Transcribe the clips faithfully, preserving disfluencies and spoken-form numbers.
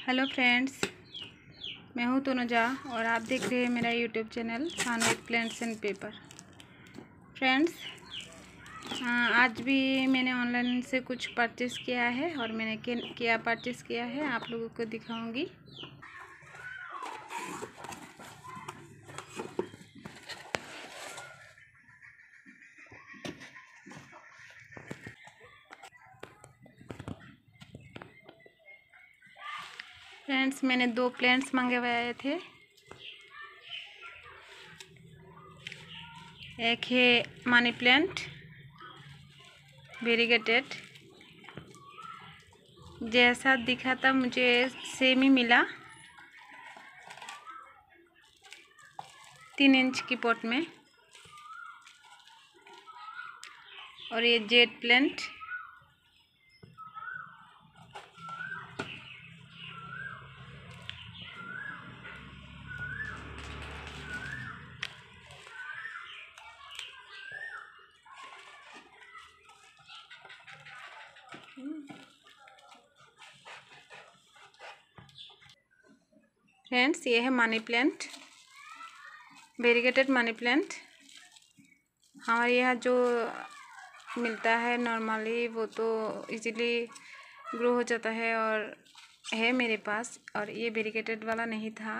Hello friends, मैं हूँ तनुजा और आप देख रहे हैं मेरा YouTube channel sun with plants and paper. Friends, आज भी मैंने ऑनलाइन से कुछ परचेज़ किया है और मैंने क्या परचेज़ किया है आप लोगों को दिखाऊंगी। फ्रेंड्स, मैंने दो प्लांट्स मंगवाए थे। एक है मनी प्लांट वेरीगेटेड, जैसा दिखा था मुझे सेम ही मिला, तीन इंच की पॉट में। और ये जेड प्लांट, फ्रेंड्स ये है money plant variegated money plant. हमारे यहाँ जो मिलता है नॉर्मली वो तो इजीली ग्रो हो जाता है और है मेरे पास, और ये वेरीगेटेड वाला नहीं था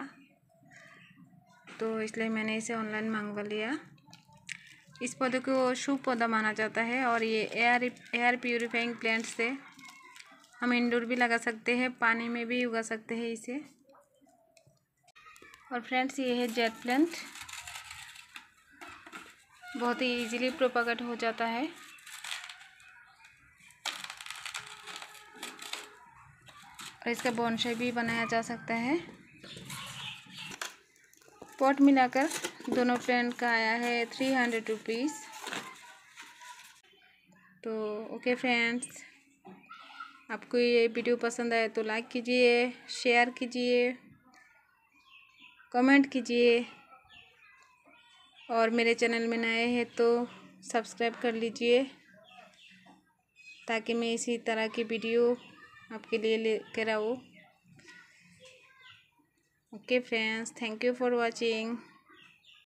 तो इसलिए मैंने इसे ऑनलाइन मंगवा लिया। इस पौधे को शुभ पौधा माना जाता है और ये एयर एयर प्यूरिफाइंग प्लांट से हम इंडोर भी लगा सकते हैं, पानी में भी उगा सकते हैं इसे। और फ्रेंड्स ये है जेड प्लांट, बहुत ही इजीली प्रोपागेट हो जाता है। और इसका बोनसाई भी बनाया जा सकता है। पॉट मिलाकर दोनों प्लांट का आया है थ्री हंड्रेड रुपीज़। तो ओके फ्रेंड्स, आपको ये वीडियो पसंद आए तो लाइक कीजिए, शेयर कीजिए, कमेंट कीजिए, और मेरे चैनल में नए हैं तो सब्सक्राइब कर लीजिए ताकि मैं इसी तरह की वीडियो आपके लिए लेकर आऊँ। Okay friends, thank you for watching.